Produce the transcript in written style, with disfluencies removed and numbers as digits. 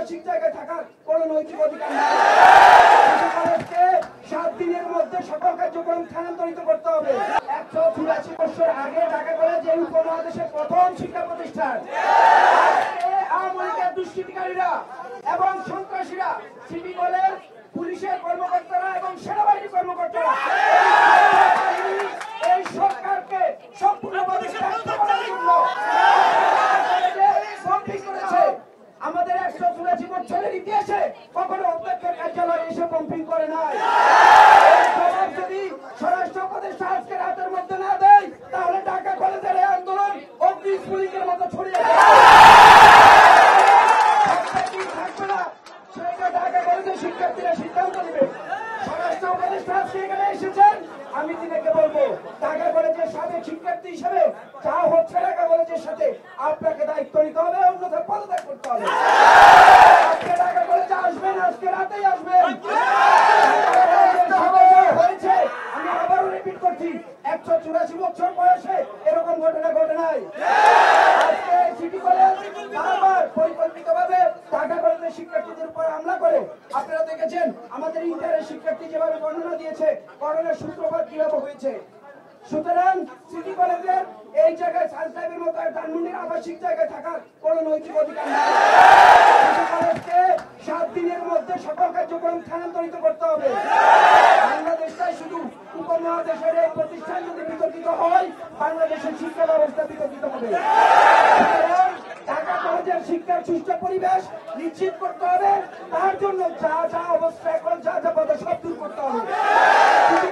আবাসিক জায়গায় থাকার কোন নৈতিক অধিকার নেই। কলেজকে 7 দিনের মধ্যে সকল কার্যক্রম স্থানান্তরিত করতে হবে। 184 বছর আগে ঢাকা কলেজ এই উপমহাদেশের প্রথম শিক্ষা প্রতিষ্ঠান। আওয়ামী লীগের দুষ্কৃতিকারীরা এবং সন্ত্রাসীরা সিটি কলেজ পুলিশের কর্মকর্তারা এবং সেনাবাহিনী কর্মকর্তারা এই সরকারকে সম্পূর্ণভাবে ব্যর্থ করার জন্য করেছে। আমাদের 184 বছরের ইতিহাসে কখনো অধ্যক্ষের কার্যালয়ে এসে পম্পিং করে নাই। যদি স্বরাষ্ট্র উপদেষ্টা আজকে রাতের মধ্যে না দেয় তাহলে ঢাকা কলেজের এই আন্দোলন অগ্নিস্ফুলিঙ্গের মতো ছড়িয়ে যাবে। থাকবে না সেটা ঢাকা কলেজের শিক্ষার্থীরা সিদ্ধান্ত নেবে। স্বরাষ্ট্র উপদেষ্টা আজকে এখানে এসেছেন, আমি দিনেকে বলবো ঢাকা কলেজের সাবেক শিক্ষার্থী হিসেবে যা হচ্ছে ঢাকা কলেজের সাথে আপনাকে দায়িত্ব নিতে হবে, অন্যথায় পদত্যাগ করতে হবে। আজকে ঢাকা কলেজে আসবেন, আজকে রাতেই আসবেন। হয়েছে আমি আবারও রিপিট করছি, 184 বছর বয়সে এরকম ঘটনা ঘটে নাই। আজকে সিটি কলেজ বারবার পরিকল্পিতভাবে ঢাকা কলেজের শিক্ষার্থীদের উপর হামলা করে। আপনারা দেখেছেন আমাদের ইন্টারের শিক্ষার্থী যেভাবে বর্ণনা দিয়েছে করোনার সূত্রপাত কিভাবে হয়েছে। সুতরাং সিটি কলেজের এই জায়গায় সানসাইবের মতো ধানমন্ডির আবাসিক জায়গায় থাকার কোন নৈতিক অধিকার নেই। সিটি কলেজকে 7 দিনের মধ্যে সকল কার্যক্রম স্থানান্তরিত করতে হবে। বাংলাদেশটাই শুধু উপমহাদেশের এই প্রতিষ্ঠান যদি বিতর্কিত হয়, বাংলাদেশের শিক্ষা ব্যবস্থা বিতর্কিত হবে। ঢাকা কলেজের শিক্ষার সুষ্ঠু পরিবেশ নিশ্চিত করতে হবে। তার জন্য যা যা অবস্থা এখন যা যা পদক্ষেপ সব দূর করতে হবে।